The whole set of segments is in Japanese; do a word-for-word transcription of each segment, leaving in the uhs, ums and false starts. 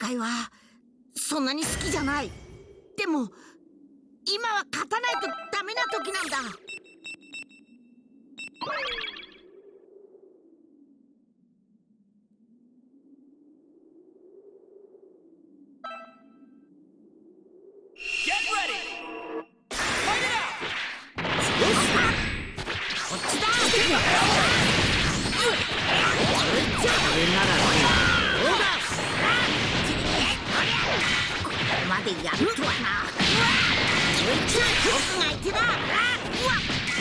戦いはそんなに好きじゃない。でも今は勝たないとダメな時なんだ。こっちだ。これならどうだ。ここまでやるとはな。僕が相手だ。うわっ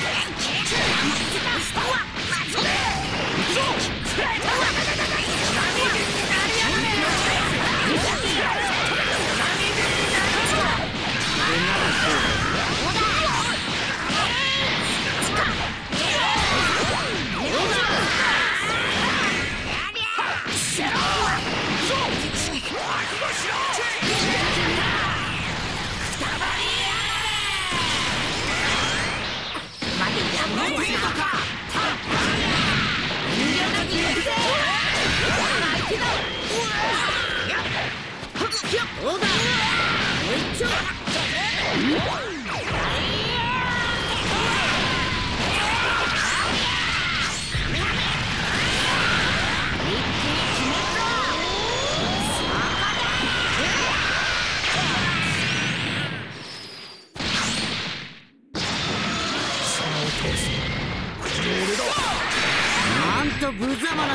なんと無様なズルだよ。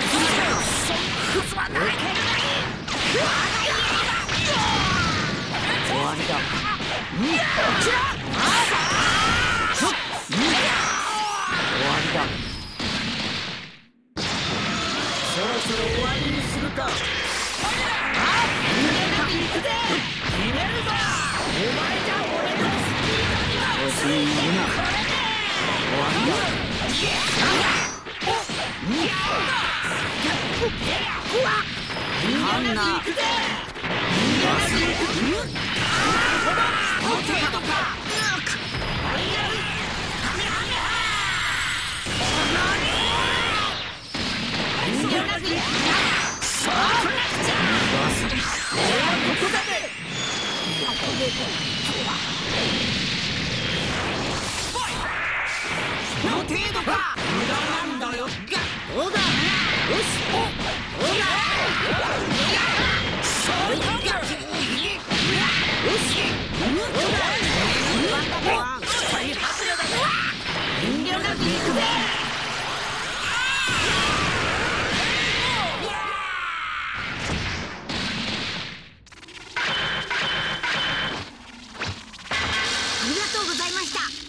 終わりだ。終わりだ。そろそろ終わりにするか。決めるぞ。お前じゃ俺のスピードには遅いな。終わりだ。ハンナの程度か。無駄なんだよ。どうだ。よし。どうだ。そういった。よし。どうだ。大迫力だぞ。遠慮なく行くぜ。ありがとうございました。